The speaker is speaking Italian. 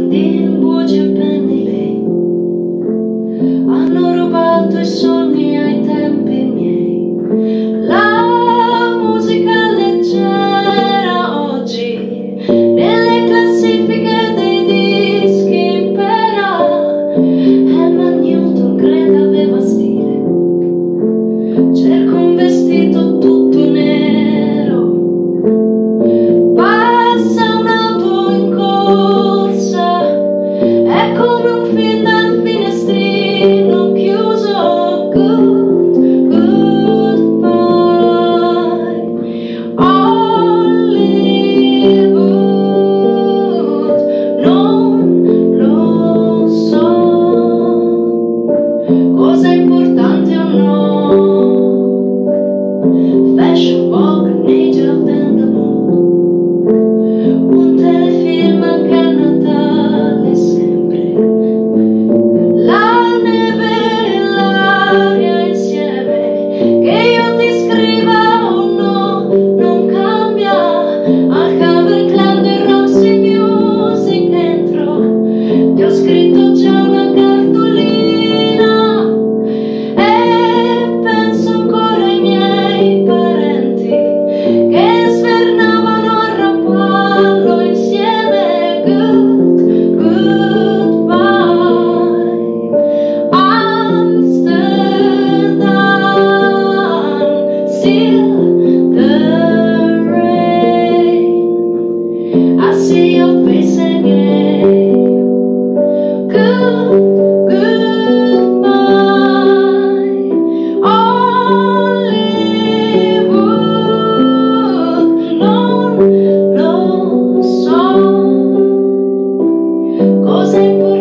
di imbugi e pennili hanno rubato i sogni ai tempi miei. La musica leggera oggi nelle classifiche dei dischi impera. Helmut Newton, Greta aveva stile, cerco un vestito tutto nero. Passa un'auto in corsa, è come un film dal finestrino chiuso. Goodbye Hollywood, non lo so cosa è importante o no. Fashion, Vogue, Nature and the Mood, un telefilm anche a Natale sempre. La neve e l'aria insieme, che io ti scriva o no, non cambia. Al cover club del Roxy Music dentro ti ho scritto già una cartolina e penso ancora ai miei parenti che svernavano a rapallo insieme. Goodbye Amsterdam, still the rain, I see your face again. Goodbye Hollywood, non lo so cosa è importante.